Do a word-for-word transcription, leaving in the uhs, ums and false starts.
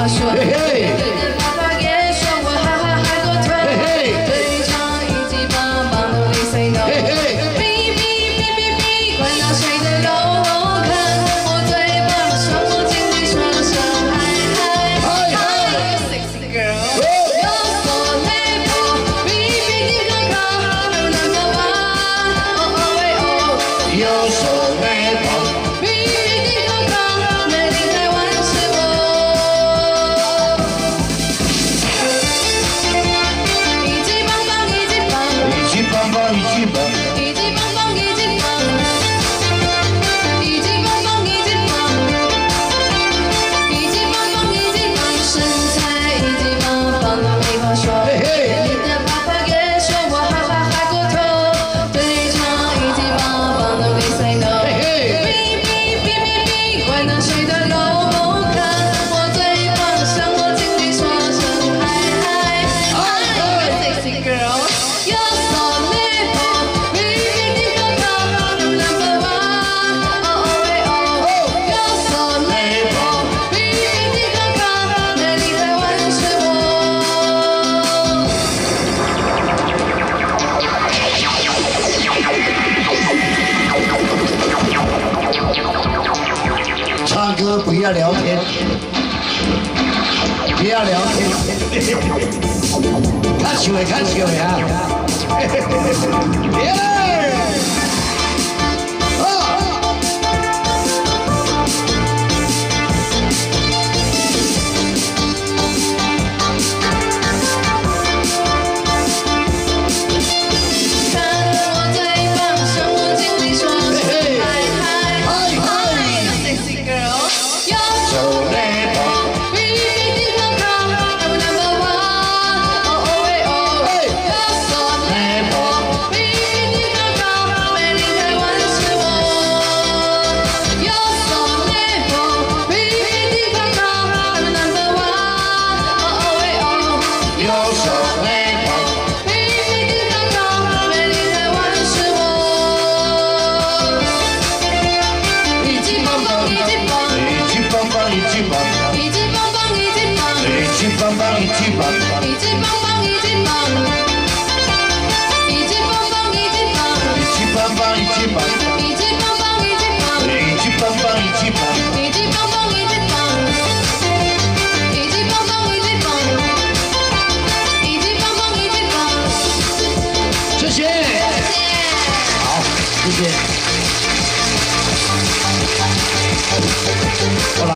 话说。对着爸爸也说我哈哈还过头。对唱一级棒棒努力 say no。哔哔哔哔哔，管他谁的肉看，我嘴巴说我尽力说声嗨嗨嗨 ，sexy girl。 右手背旁， 比你高高，美丽台湾是我。一级棒棒，一级棒， 一级棒棒，一级棒， 一级棒棒，一级棒，一级棒棒，一级棒，一级棒棒，一级棒，身材一级棒棒的没话说。你的爸爸也说我哈哈还过头，对唱一级棒棒的。 Say no， 哔哔哔哔哔，管他谁的肉看，我最棒，向我尽力说声嗨嗨嗨 ，sexy girl， you're so little， 哔哔哔高高 ，number one， oh oh oh you're so little， 哔哔哔高高，美丽台湾是我。 唱歌不要聊天，不要聊天，看球的看球的啊！耶！啊！ 看我最棒，向我尽力说声嗨嗨嗨 ，sexy girl。 手雷棒， 比你高高 ，number one， oh oh oh， you're so little， 比你高高，美丽台湾是我。You're so little， 比你高高 ，number one， oh oh oh， 右手雷棒， 比你高高，美丽台湾是我。一级棒棒，一级棒。 一级棒棒，一级棒， 一级棒棒，一级棒， 一级棒棒，一级棒， 一级棒棒，一级棒。